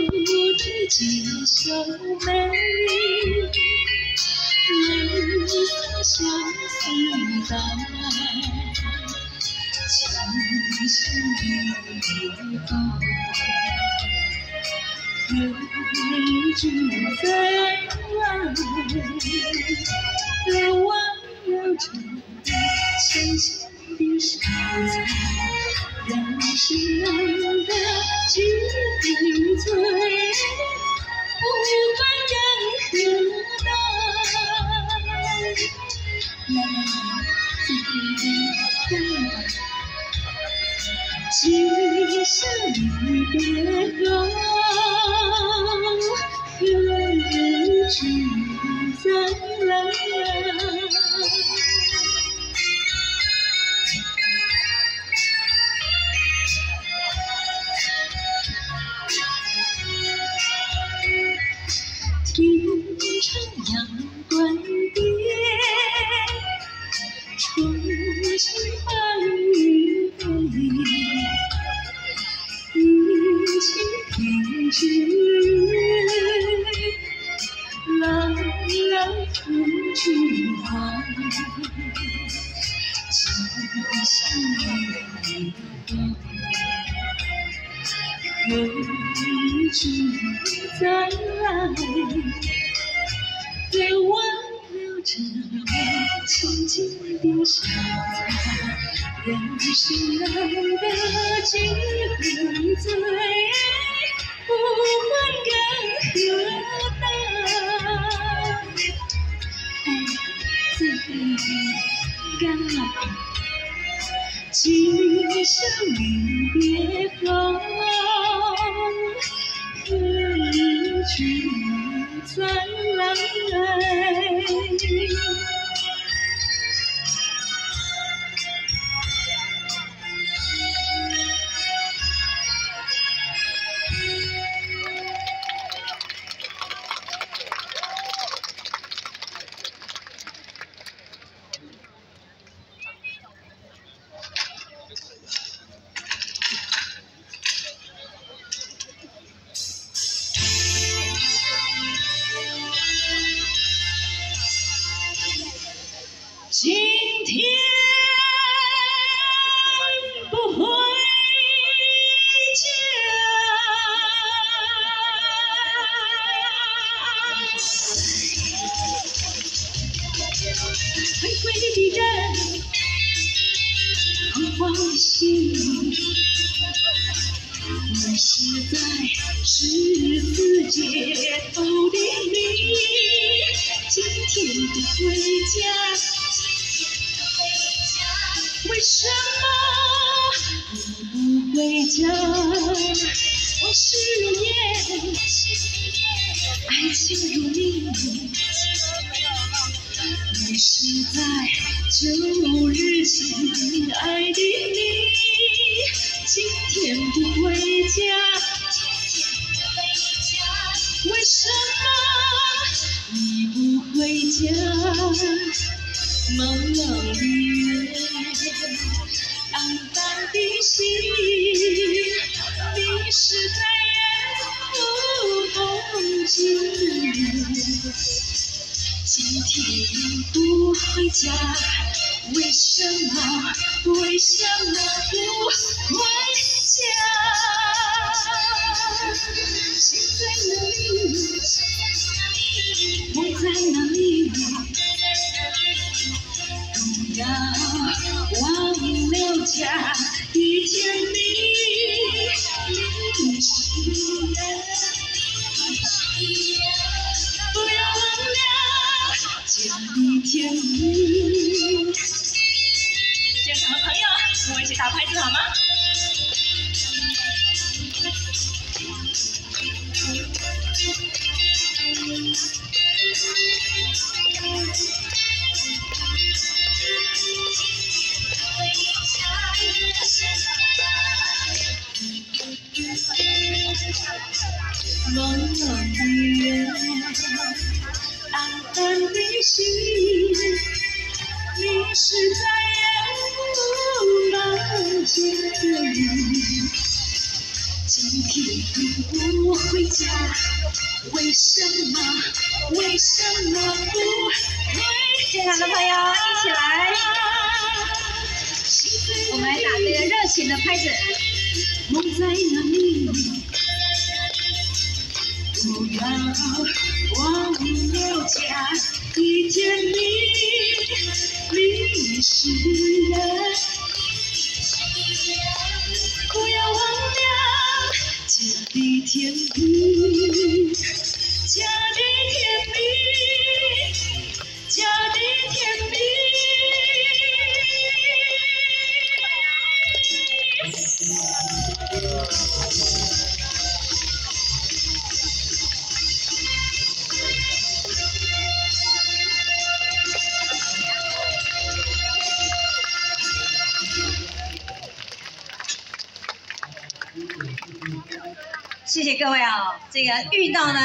的锦绣眉，泪洒相思带，情深意重。泪聚在眼，流忘了成浅浅的色彩，让心人的几醉，不管任何待。今生离别后，何处再来？天长阳关边，重新白云飞。一起听知朗朗复菊花，今夕雨后，何处再来？流忘了这情景的色彩，让心人的几回醉，不管更何待。最感今生离别后，何处再来？今天不回家，回归的人彷徨心，你是在十字街头的你，今天不回家。为什么你不回家？往事如烟，爱情如命。你是在旧日亲爱的你，今天不回家。为什么你不回家？茫茫的月，暗淡的心，迷失在远古风景。今天不回家，为什么？为什么不回家？心在哪里？梦在哪里？不要忘了家的甜蜜，你是人，不要忘了家的甜蜜。现场的朋友，跟我一起打拍子好吗？茫茫的月，暗淡的心，迷失在远古梦境。今天不回家？为什么？为什么不回？ 现场的朋友一起来，我们来打这个热情的拍子。 梦在哪里？不要忘了家的甜蜜，迷失了。不要忘了家的甜蜜，家的甜蜜，家的甜蜜。 谢谢各位啊，这个遇到呢。